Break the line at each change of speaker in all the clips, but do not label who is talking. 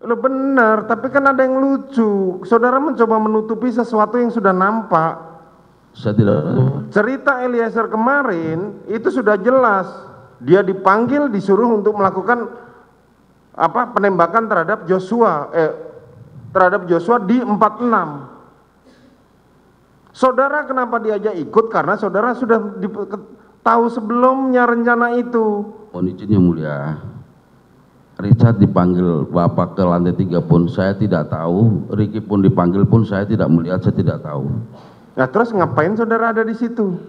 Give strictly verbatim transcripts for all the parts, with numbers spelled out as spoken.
Lo benar, tapi kan ada yang lucu. Saudara mencoba menutupi sesuatu yang sudah nampak.
Saya tidak tahu.
Cerita Eliezer kemarin itu sudah jelas. Dia dipanggil, disuruh untuk melakukan apa penembakan terhadap Joshua, eh, terhadap Joshua di empat puluh enam. Saudara kenapa diajak ikut? Karena saudara sudah di, tahu sebelumnya rencana itu.
Mohon izin yang mulia. Richard dipanggil Bapak ke lantai tiga pun saya tidak tahu, Ricky pun dipanggil pun saya tidak melihat, saya tidak tahu.
Nah terus ngapain saudara ada di situ?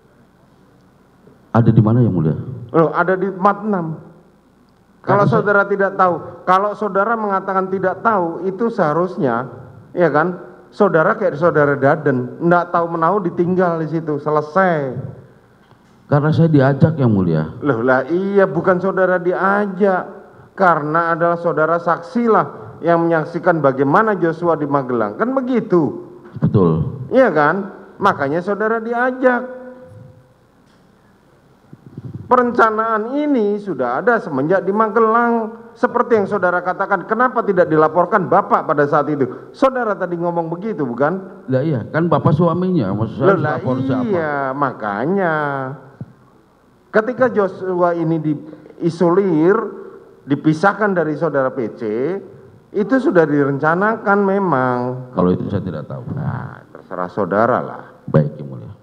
Ada di mana yang mulia?
Loh, ada di empat puluh enam. Kalau saudara tidak tahu, kalau saudara mengatakan tidak tahu, itu seharusnya, ya kan, saudara kayak saudara Daden, enggak tahu menahu ditinggal di situ, selesai.
Karena saya diajak yang mulia.
Loh lah iya, bukan saudara diajak. Karena adalah saudara saksilah yang menyaksikan bagaimana Joshua di Magelang, kan begitu?
Betul.
Iya kan? Makanya saudara diajak. Perencanaan ini sudah ada semenjak di Magelang. Seperti yang saudara katakan, kenapa tidak dilaporkan Bapak pada saat itu? Saudara tadi ngomong begitu, bukan?
Lah iya, kan Bapak suaminya, maksud saya
Lah
lapor siapa?
iya, makanya ketika Joshua ini diisolir, dipisahkan dari saudara P C, itu sudah direncanakan memang.
Kalau itu saya tidak tahu.
Nah, terserah saudara lah.
Baik yang mulia.